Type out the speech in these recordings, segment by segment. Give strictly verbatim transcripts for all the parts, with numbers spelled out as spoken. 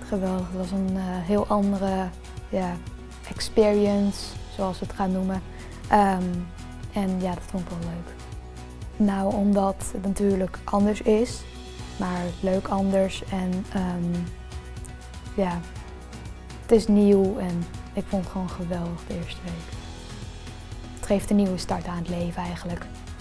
geweldig. Het was een uh, heel andere ja, experience, zoals we het gaan noemen. Um, en ja, dat vond ik wel leuk. Nou, omdat het natuurlijk anders is, maar leuk anders. En um, ja, het is nieuw en ik vond het gewoon geweldig de eerste week. Het geeft een nieuwe start aan het leven eigenlijk.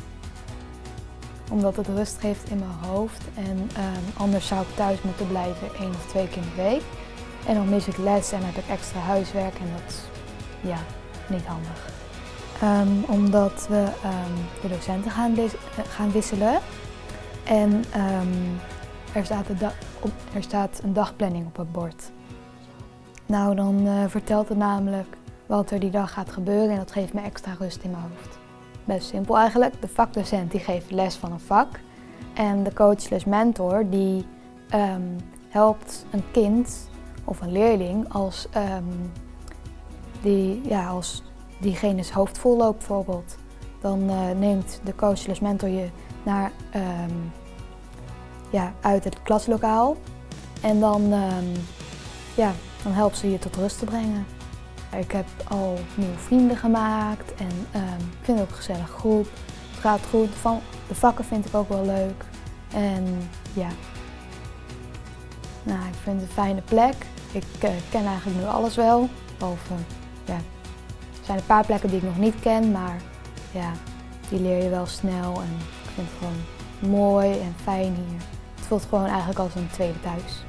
Omdat het rust geeft in mijn hoofd en um, anders zou ik thuis moeten blijven één of twee keer in de week. En dan mis ik les en heb ik extra huiswerk en dat is ja, niet handig. Um, omdat we um, de docenten gaan, gaan wisselen en um, er, staat op, er staat een dagplanning op het bord. Nou, dan uh, vertelt het namelijk wat er die dag gaat gebeuren en dat geeft me extra rust in mijn hoofd. Best simpel eigenlijk. De vakdocent die geeft les van een vak en de coach slash mentor die um, helpt een kind of een leerling als, um, die, ja, als diegene's hoofd vol loopt bijvoorbeeld. Dan uh, neemt de coach slash mentor je naar, um, ja, uit het klaslokaal en dan, um, ja, dan helpt ze je tot rust te brengen. Ik heb al nieuwe vrienden gemaakt en um, ik vind het ook een gezellige groep. Het gaat goed, van, de vakken vind ik ook wel leuk. En ja, nou, ik vind het een fijne plek. Ik uh, ken eigenlijk nu alles wel. Behalve, ja, er zijn een paar plekken die ik nog niet ken, maar ja, die leer je wel snel. En ik vind het gewoon mooi en fijn hier. Het voelt gewoon eigenlijk als een tweede thuis.